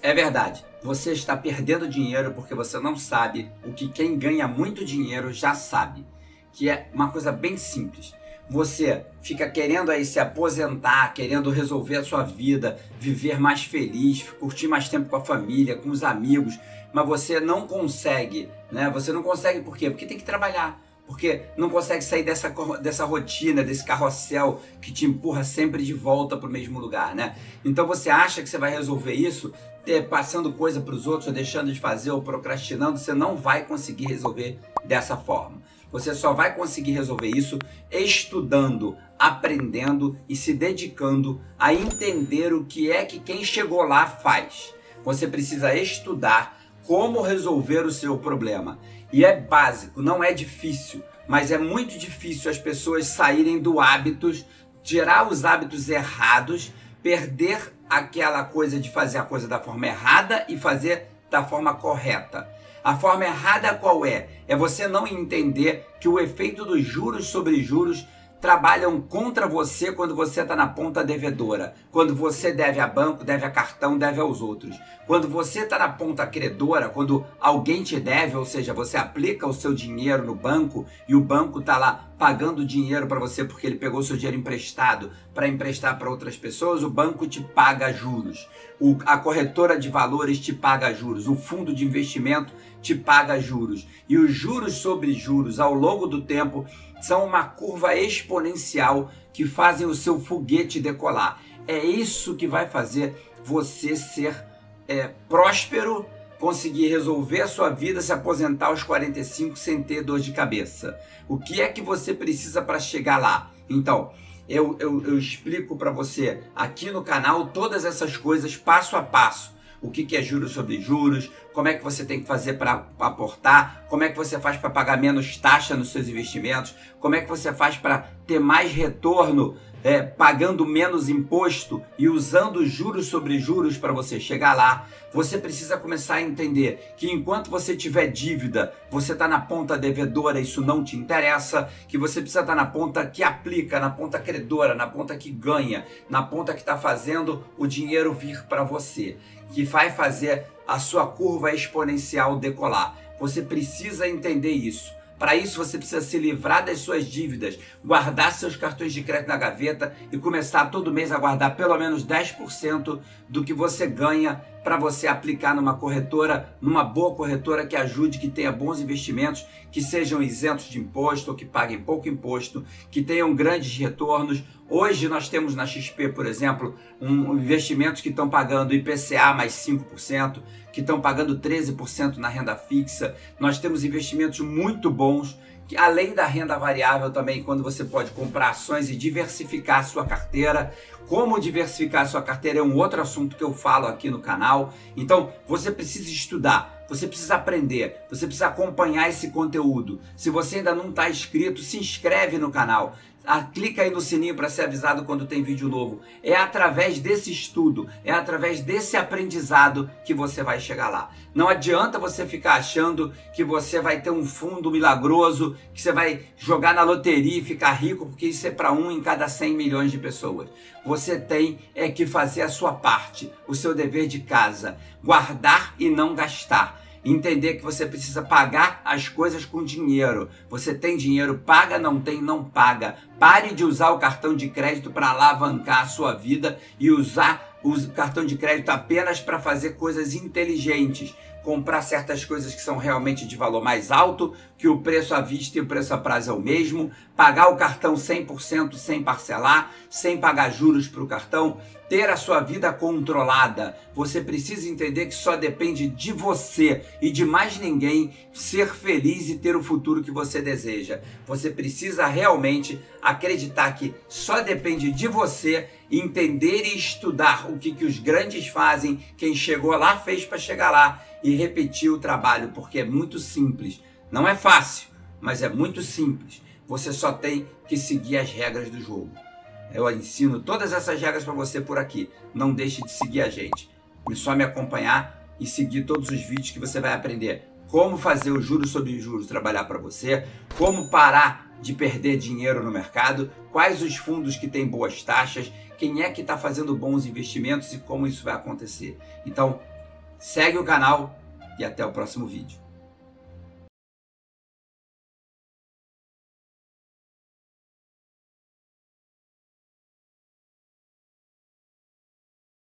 É verdade, você está perdendo dinheiro porque você não sabe o que quem ganha muito dinheiro já sabe, que é uma coisa bem simples. Você fica querendo aí se aposentar, querendo resolver a sua vida, viver mais feliz, curtir mais tempo com a família, com os amigos, mas você não consegue, né? Você não consegue por quê? Porque tem que trabalhar. Porque não consegue sair dessa rotina, desse carrossel que te empurra sempre de volta para o mesmo lugar, né? Então você acha que você vai resolver isso passando coisa para os outros, ou deixando de fazer, ou procrastinando. Você não vai conseguir resolver dessa forma. Você só vai conseguir resolver isso estudando, aprendendo e se dedicando a entender o que é que quem chegou lá faz. Você precisa estudar como resolver o seu problema. E é básico, não é difícil, mas é muito difícil as pessoas saírem do hábitos, tirar os hábitos errados, perder aquela coisa de fazer a coisa da forma errada e fazer da forma correta. A forma errada qual é? É você não entender que o efeito dos juros sobre juros trabalham contra você quando você está na ponta devedora. Quando você deve a banco, deve a cartão, deve aos outros. Quando você está na ponta credora, quando alguém te deve, ou seja, você aplica o seu dinheiro no banco e o banco está lá pagando dinheiro para você porque ele pegou seu dinheiro emprestado para emprestar para outras pessoas, o banco te paga juros. A corretora de valores te paga juros. O fundo de investimento te paga juros. E os juros sobre juros ao longo do tempo são uma curva exponencial que fazem o seu foguete decolar. É isso que vai fazer você ser próspero, conseguir resolver a sua vida, se aposentar aos 45 sem ter dor de cabeça. O que é que você precisa para chegar lá? Então, eu explico para você aqui no canal todas essas coisas passo a passo. O que é juros sobre juros, como é que você tem que fazer para aportar, como é que você faz para pagar menos taxa nos seus investimentos, como é que você faz para ter mais retorno pagando menos imposto e usando juros sobre juros para você chegar lá. Você precisa começar a entender que enquanto você tiver dívida, você está na ponta devedora, isso não te interessa, que você precisa estar na ponta que aplica, na ponta credora, na ponta que ganha, na ponta que está fazendo o dinheiro vir para você, que vai fazer a sua curva exponencial decolar. Você precisa entender isso. Para isso você precisa se livrar das suas dívidas, guardar seus cartões de crédito na gaveta e começar todo mês a guardar pelo menos 10% do que você ganha para você aplicar numa corretora, numa boa corretora que ajude, que tenha bons investimentos, que sejam isentos de imposto ou que paguem pouco imposto, que tenham grandes retornos. Hoje nós temos na XP, por exemplo, investimentos que estão pagando IPCA mais 5%, que estão pagando 13% na renda fixa. Nós temos investimentos muito bons, que além da renda variável também, quando você pode comprar ações e diversificar a sua carteira. Como diversificar a sua carteira é um outro assunto que eu falo aqui no canal. Então você precisa estudar, você precisa aprender, você precisa acompanhar esse conteúdo. Se você ainda não está inscrito, se inscreve no canal. Clica aí no sininho para ser avisado quando tem vídeo novo. É através desse estudo, é através desse aprendizado que você vai chegar lá. Não adianta você ficar achando que você vai ter um fundo milagroso, que você vai jogar na loteria e ficar rico, porque isso é para 1 em cada 100 milhões de pessoas. Você tem que fazer a sua parte, o seu dever de casa, guardar e não gastar. Entender que você precisa pagar as coisas com dinheiro. Você tem dinheiro, paga, não tem, não paga. Pare de usar o cartão de crédito para alavancar a sua vida e usar o cartão de crédito apenas para fazer coisas inteligentes. Comprar certas coisas que são realmente de valor mais alto, que o preço à vista e o preço a prazo é o mesmo, pagar o cartão 100% sem parcelar, sem pagar juros para o cartão, ter a sua vida controlada. Você precisa entender que só depende de você e de mais ninguém ser feliz e ter o futuro que você deseja. Você precisa realmente acreditar que só depende de você, entender e estudar o que os grandes fazem, quem chegou lá fez para chegar lá, e repetir o trabalho, porque é muito simples. Não é fácil, mas é muito simples. Você só tem que seguir as regras do jogo. Eu ensino todas essas regras para você por aqui. Não deixe de seguir a gente. É só me acompanhar e seguir todos os vídeos que você vai aprender como fazer o juros sobre juros trabalhar para você, como parar de perder dinheiro no mercado, quais os fundos que têm boas taxas, quem é que está fazendo bons investimentos e como isso vai acontecer. Então, segue o canal e até o próximo vídeo.